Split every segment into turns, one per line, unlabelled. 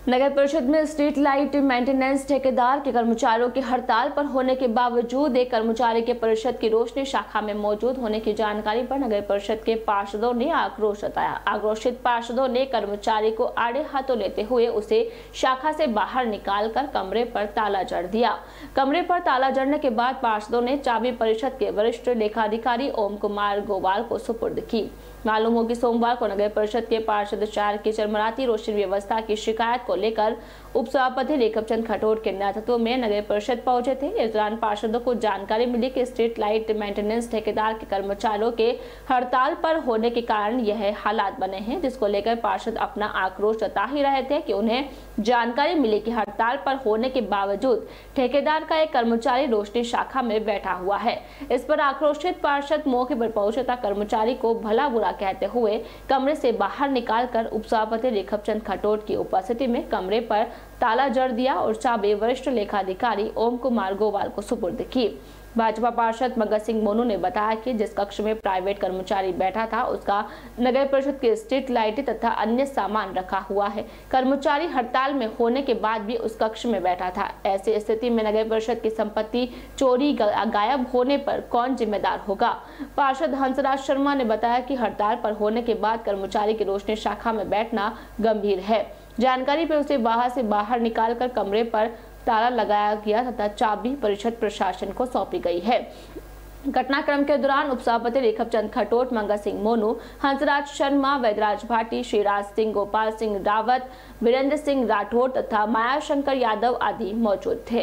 नगर परिषद में street light maintenance ठेकेदार के कर्मचारियों की हड़ताल पर होने के बावजूद एक कर्मचारी के परिषद की रोशनी शाखा में मौजूद होने की जानकारी पर नगर परिषद के पार्षदों ने आक्रोश जताया। आक्रोशित पार्षदों ने कर्मचारी को आड़े हाथों लेते हुए उसे शाखा से बाहर निकालकर कमरे पर ताला जड़ दिया। कमरे पर ताला जड़ने के बाद पार्षदों ने चाबी परिषद के वरिष्ठ लेखाधिकारी ओम कुमार गोवाल को सुपुर्द की। मालूम हो कि सोमवार को नगर परिषद के पार्षद 4 की चरमराती रोशनी व्यवस्था की शिकायत को लेकर उपसभापति रेखमचंद खटोट के नेतृत्व में नगर परिषद पहुंचे थे। इस दौरान पार्षदों को जानकारी मिली कि स्ट्रीट लाइट मेंटेनेंस ठेकेदार के कर्मचारियों के हड़ताल पर होने के कारण यह हालात बने हैं, जिसको लेकर पार्षद अपना आक्रोश जता ही रहे थे कि उन्हें जानकारी मिली कि हड़ताल पर होने के बावजूद ठेकेदार का एक कर्मचारी रोशनी शाखा में बैठा हुआ है। इस पर आक्रोशित पार्षद मौके पर पहुंचे तथा कर्मचारी को भला बुरा कहते हुए कमरे से बाहर निकालकर उपसभापति रेखमचंद खटोट की उपस्थिति में कमरे पर ताला जड़ दिया और चाबी वरिष्ठ लेखाधिकारी ओम कुमार गोवाल को सुपुर्द की। भाजपा पार्षद मगत सिंह मोनू ने बताया कि जिस कक्ष में प्राइवेट कर्मचारी बैठा था उसका नगर परिषद के स्ट्रीट लाइट तथा अन्य सामान रखा हुआ है। कर्मचारी हड़ताल में होने के बाद भी उस कक्ष में बैठा था। ऐसी स्थिति में नगर परिषद की संपत्ति चोरी गायब होने पर कौन जिम्मेदार होगा। पार्षद हंसराज शर्मा ने बताया कि हड़ताल पर होने के बाद कर्मचारी की रोशनी शाखा में बैठना गंभीर है। जानकारी पर उसे बाहर से बाहर निकालकर कमरे पर ताला लगाया गया तथा चाबी परिषद प्रशासन को सौंपी गई है। घटनाक्रम के दौरान उपसभापति रेखमचंद खटोट, मंगत सिंह मोनू, हंसराज शर्मा, वैदराज भाटी, श्रीराज सिंह, गोपाल सिंह रावत, वीरेंद्र सिंह राठौड़ तथा माया शंकर यादव आदि मौजूद थे।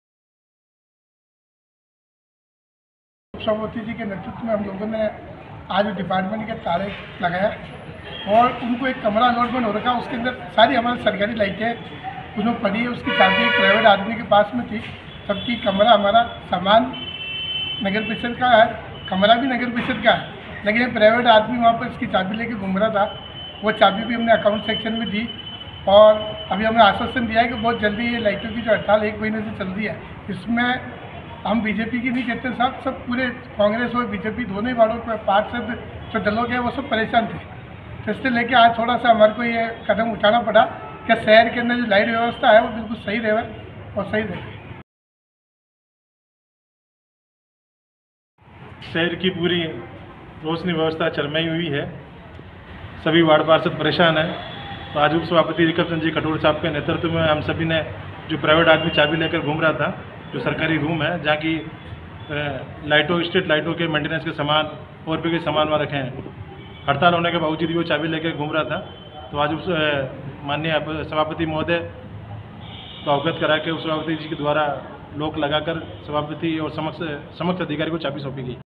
उपसभापति जी के नेतृत्व में हम लोगों ने आज डिपार्टमेंट के ताले लगाया और उनको एक कमरा अलॉटमेंट हो रखा, उसके अंदर सारी हमारी सरकारी लाइटें उसमें पड़ी है। उसकी चाबी एक प्राइवेट आदमी के पास में थी, जबकि कमरा हमारा सामान नगर परिषद का है, कमरा भी नगर परिषद का है, लेकिन एक प्राइवेट आदमी वहाँ पर इसकी चाबी लेके घूम रहा था। वो चाबी भी हमने अकाउंट सेक्शन में दी और अभी हमने आश्वासन दिया है कि बहुत जल्दी ये लाइटों की जो हड़ताल 1 महीने से चल रही है, इसमें हम बीजेपी की नहीं कहते, सब पूरे कांग्रेस और बीजेपी दोनों ही वालों के पार्षद जो दलों के वो सब परेशान थे। तो इससे लेके आज थोड़ा सा हमारे को ये कदम उठाना पड़ा कि शहर के अंदर जो लाइट व्यवस्था है वो बिल्कुल सही रहे और सही रहे।
शहर की पूरी रोशनी व्यवस्था चरमई हुई है, सभी वार्ड पार्षद परेशान हैं। तो आज उपसभापति रेखमचंद जी खटोट साहब के नेतृत्व में हम सभी ने जो प्राइवेट आदमी चाबी लेकर घूम रहा था, जो सरकारी रूम है जहाँ की लाइटों स्ट्रीट लाइटों के मेंटेनेंस के सामान और भी कई सामान वहाँ रखे हैं, हड़ताल होने के बावजूद वो चाबी लेकर घूम रहा था। तो आज माननीय सभापति महोदय को अवगत करा के उपसभापति जी के द्वारा लॉक लगाकर सभापति और समक्ष अधिकारी को चाबी सौंपी गई।